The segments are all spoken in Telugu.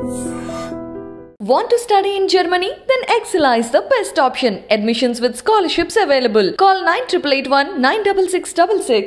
Want to study in Germany? Then Excella is the best option. Admissions with scholarships available. Call 9881 96666.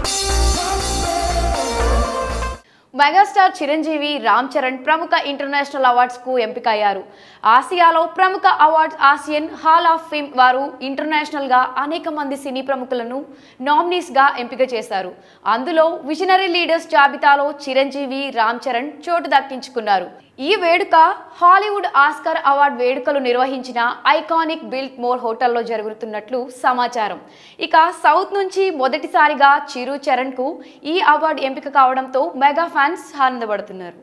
Megastar Chiranjeevi Ram Charan ప్రముఖ ఇంటర్నేషనల్ అవార్డ్స్ కు ఎంపికయ్యారు. ఆసియాలో ప్రముఖ awards Asian hall of fame వారు ఇంటర్నేషనల్ గా అనేక మంది సినీ ప్రముఖులను నామినీస్ గా ఎంపిక చేశారు. అందులో విజనరీ లీడర్స్ జాబితాలో చిరంజీవి రామ్ చరణ్ చోటు దక్కించుకున్నారు. ఈ వేడుక హాలీవుడ్ ఆస్కార్ అవార్డు వేడుకలు నిర్వహించిన ఐకానిక్ బిల్ట్ మోర్ హోటల్లో జరుగుతున్నట్లు సమాచారం. ఇక సౌత్ నుంచి మొదటిసారిగా చిరు చరణ్ కు ఈ అవార్డు ఎంపిక కావడంతో మెగా ఫ్యాన్స్ ఆనందపడుతున్నారు.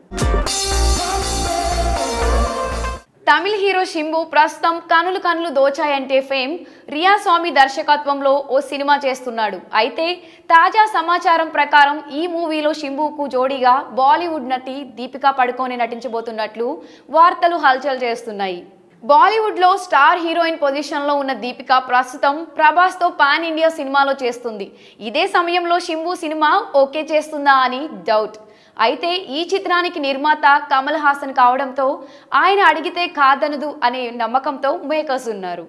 తమిళ హీరో శింబు ప్రస్తుతం కనులు కనులు దోచాయంటే ఫేమ్ రియా స్వామి దర్శకత్వంలో ఓ సినిమా చేస్తున్నాడు. అయితే తాజా సమాచారం ప్రకారం ఈ మూవీలో శింబుకు జోడీగా బాలీవుడ్ నటి దీపికా పడుకోనే నటించబోతున్నట్లు వార్తలు హల్చల్ చేస్తున్నాయి. బాలీవుడ్ లో స్టార్ హీరోయిన్ పొజిషన్ లో ఉన్న దీపిక ప్రస్తుతం ప్రభాస్ తో పాన్ ఇండియా సినిమాలో చేస్తుంది. ఇదే సమయంలో శింబు సినిమా ఓకే చేస్తుందా అని డౌట్. అయితే ఈ చిత్రానికి నిర్మాత కమల్ హాసన్ కావడంతో ఆయన అడిగితే కాదనదు అనే నమ్మకంతో మేకర్స్ ఉన్నారు.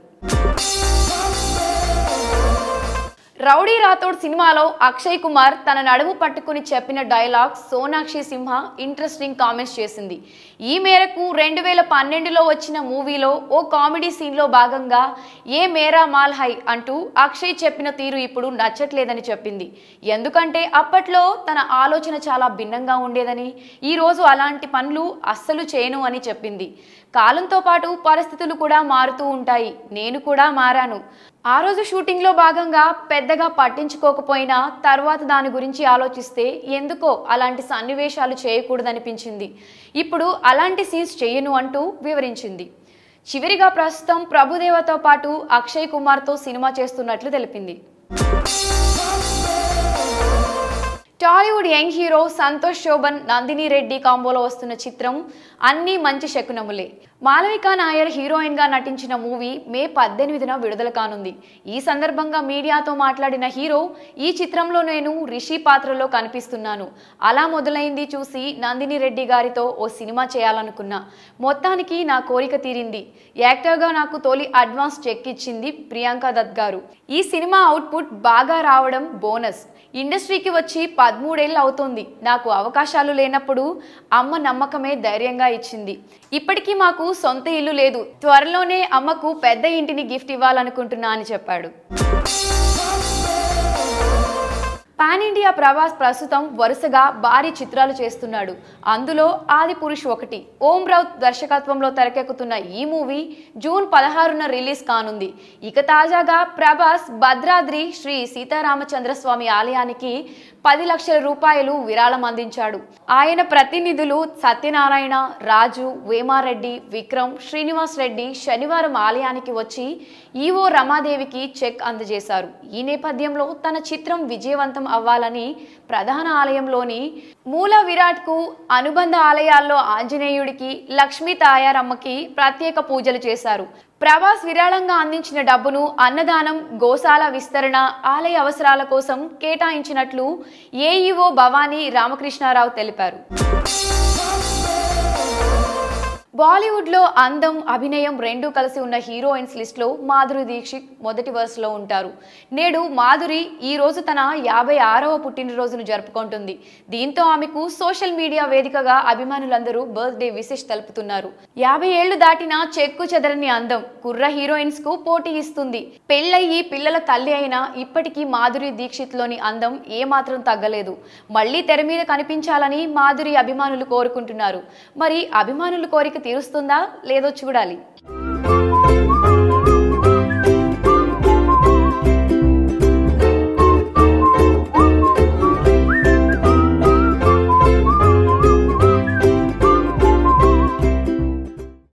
రౌడీ రాథోడ్ సినిమాలో అక్షయ్ కుమార్ తన నడుము పట్టుకుని చెప్పిన dialogue Sonakshi Sinha interesting comments చేసింది. ఈ మేరకు 2012లో వచ్చిన మూవీలో ఓ కామెడీ సీన్లో భాగంగా ఏ మేరా మాల్ హై అంటూ అక్షయ్ చెప్పిన తీరు ఇప్పుడు నచ్చట్లేదని చెప్పింది. ఎందుకంటే అప్పట్లో తన ఆలోచన చాలా భిన్నంగా ఉండేదని, ఈరోజు అలాంటి పనులు అస్సలు చేయను అని చెప్పింది. కాలంతో పాటు పరిస్థితులు కూడా మారుతూ ఉంటాయి, నేను కూడా మారాను. ఆ రోజు షూటింగ్లో భాగంగా పెద్దగా పట్టించుకోకపోయినా తర్వాత దాని గురించి ఆలోచిస్తే ఎందుకో అలాంటి సన్నివేశాలు చేయకూడదనిపించింది. ఇప్పుడు అలాంటి సీన్స్ చేయను అంటూ వివరించింది. చివరిగా ప్రస్తుతం ప్రభుదేవతో పాటు అక్షయ్ కుమార్తో సినిమా చేస్తున్నట్లు తెలిపింది. Tollywood young hero Santosh Shobhan Nandini Reddy కాంబోలో వస్తున్న చిత్రం అన్ని మంచి శకునములే. మాలవిక నాయర్ హీరోయిన్ గా నటించిన మూవీ మే 18న విడుదల కానుంది. ఈ సందర్భంగా మీడియాతో మాట్లాడిన హీరో, ఈ చిత్రంలో నేను రిషి పాత్రలో కనిపిస్తున్నాను. అలా మొదలైంది చూసి నందిని రెడ్డి గారితో ఓ సినిమా చేయాలనుకున్నా. మొత్తానికి నా కోరిక తీరింది. యాక్టర్గా నాకు తొలి అడ్వాన్స్ చెక్ ఇచ్చింది ప్రియాంక దత్ గారు. ఈ సినిమా అవుట్పుట్ బాగా రావడం బోనస్. ఇండస్ట్రీకి వచ్చి 13 ఏళ్ళు అవుతోంది. నాకు అవకాశాలు లేనప్పుడు అమ్మ నమ్మకమే ధైర్యంగా ఇచ్చింది. ఇప్పటికీ మాకు సొంత ఇల్లు లేదు. త్వరలోనే అమ్మకు పెద్ద ఇంటిని గిఫ్ట్ ఇవ్వాలనుకుంటున్నా అని చెప్పాడు. పాన్ ఇండియా ప్రభాస్ ప్రస్తుతం వరుసగా భారీ చిత్రాలు చేస్తున్నాడు. అందులో ఆది పురుష్ ఒకటి. ఓం రౌత్ దర్శకత్వంలో తెరకెక్కుతున్న ఈ మూవీ జూన్ 16న రిలీజ్ కానుంది. ఇక తాజాగా ప్రభాస్ భద్రాద్రి శ్రీ సీతారామచంద్రస్వామి ఆలయానికి 10 లక్షల రూపాయలు విరాళం అందించాడు. ఆయన ప్రతినిధులు సత్యనారాయణ, రాజు, వేమారెడ్డి, విక్రమ్, శ్రీనివాస్ రెడ్డి శనివారం ఆలయానికి వచ్చి ఈవో రమాదేవికి చెక్ అందజేశారు. ఈ నేపథ్యంలో తన చిత్రం విజయవంతం అవ్వాలని ప్రధాన ఆలయంలోని మూల విరాట్ కు అనుబంధ ఆలయాల్లో ఆంజనేయుడికి, లక్ష్మీ తాయారమ్మకి ప్రత్యేక పూజలు చేశారు. ప్రభాస్ విరాళంగా అందించిన డబ్బును అన్నదానం, గోశాల విస్తరణ, ఆలయ అవసరాల కోసం కేటాయించినట్లు ఏఈఓ భవానీ రామకృష్ణారావు తెలిపారు. బాలీవుడ్ లో అందం, అభినయం రెండూ కలిసి ఉన్న హీరోయిన్స్ లిస్ట్ లో మాధురి దీక్షిత్ మొదటి వరుసలో ఉంటారు. నేడు మాధురి ఈ రోజు తన 56వ పుట్టినరోజును జరుపుకుంటుంది. దీంతో ఆమెకు సోషల్ మీడియా వేదికగా అభిమానులందరూ బర్త్డే విషెస్ తెలుపుతున్నారు. 50 ఏళ్లు దాటినా చెక్కు చెదరని అందం కుర్ర హీరోయిన్స్ కు పోటీ ఇస్తుంది. పెళ్లయ్యి పిల్లల తల్లి అయినా ఇప్పటికీ మాధురి దీక్షిత్ లోని అందం ఏమాత్రం తగ్గలేదు. మళ్లీ తెర మీద కనిపించాలని మాధురి అభిమానులు కోరుకుంటున్నారు. మరి అభిమానుల కోరిక తీరుస్తుందా లేదో చూడాలి.